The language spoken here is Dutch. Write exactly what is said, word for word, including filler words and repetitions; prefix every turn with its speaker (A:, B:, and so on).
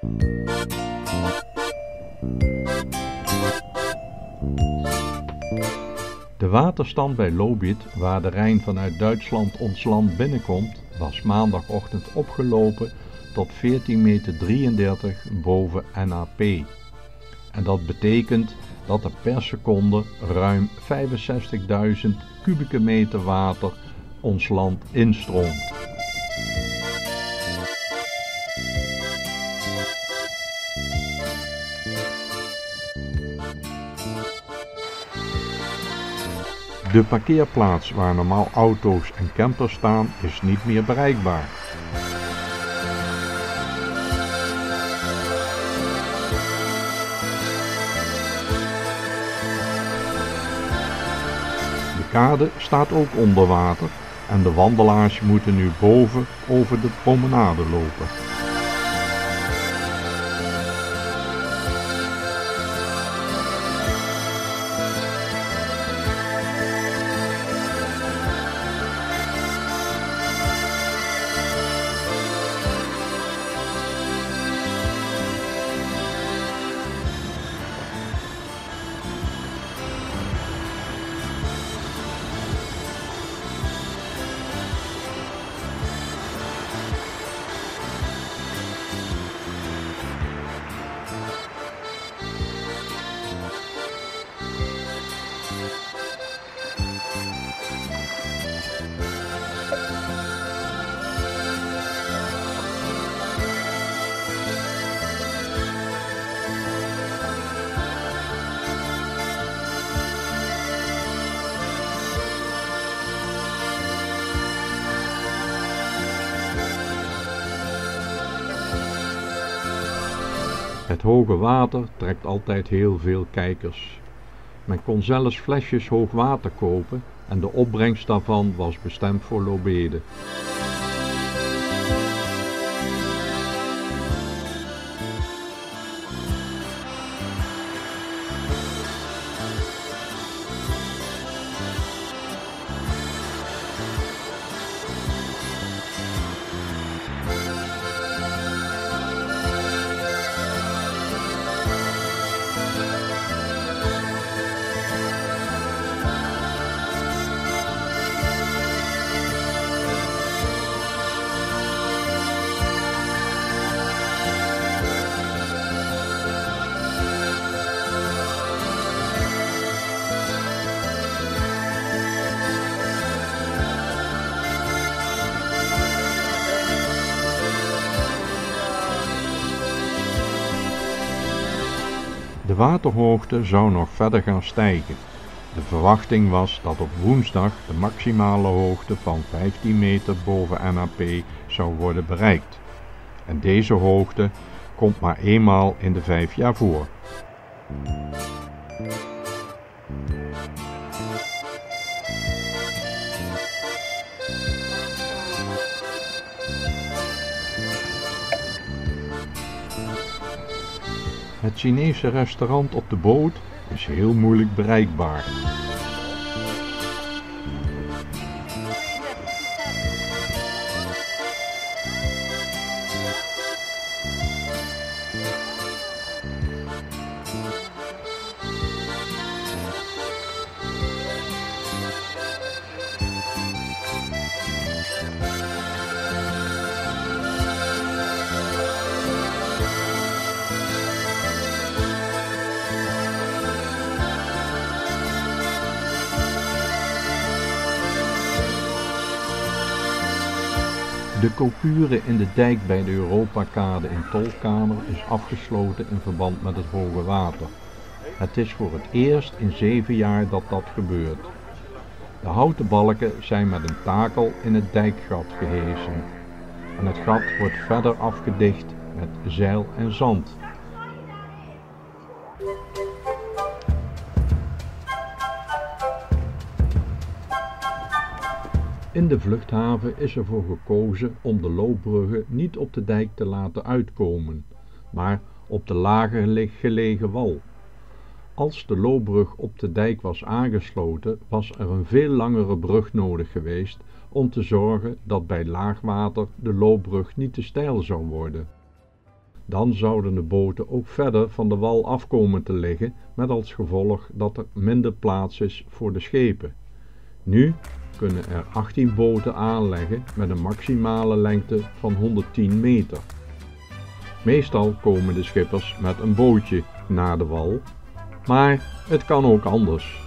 A: De waterstand bij Lobith, waar de Rijn vanuit Duitsland ons land binnenkomt, was maandagochtend opgelopen tot veertien meter drieëndertig boven N A P. En dat betekent dat er per seconde ruim vijfenzestigduizend kubieke meter water ons land instroomt. De parkeerplaats waar normaal auto's en campers staan is niet meer bereikbaar. De kade staat ook onder water en de wandelaars moeten nu boven over de promenade lopen. Het hoge water trekt altijd heel veel kijkers. Men kon zelfs flesjes hoog water kopen en de opbrengst daarvan was bestemd voor Lobede. De waterhoogte zou nog verder gaan stijgen. De verwachting was dat op woensdag de maximale hoogte van vijftien meter boven N A P zou worden bereikt. En deze hoogte komt maar eenmaal in de vijf jaar voor. Het Chinese restaurant op de boot is heel moeilijk bereikbaar. De coupure in de dijk bij de Europakade in Tolkamer is afgesloten in verband met het hoge water. Het is voor het eerst in zeven jaar dat dat gebeurt. De houten balken zijn met een takel in het dijkgat gehesen. En het gat wordt verder afgedicht met zeil en zand. In de vluchthaven is ervoor gekozen om de loopbruggen niet op de dijk te laten uitkomen, maar op de lager gelegen wal. Als de loopbrug op de dijk was aangesloten, was er een veel langere brug nodig geweest om te zorgen dat bij laagwater de loopbrug niet te steil zou worden. Dan zouden de boten ook verder van de wal af komen te liggen, met als gevolg dat er minder plaats is voor de schepen. Nu kunnen er achttien boten aanleggen met een maximale lengte van honderdtien meter. Meestal komen de schippers met een bootje naar de wal, maar het kan ook anders.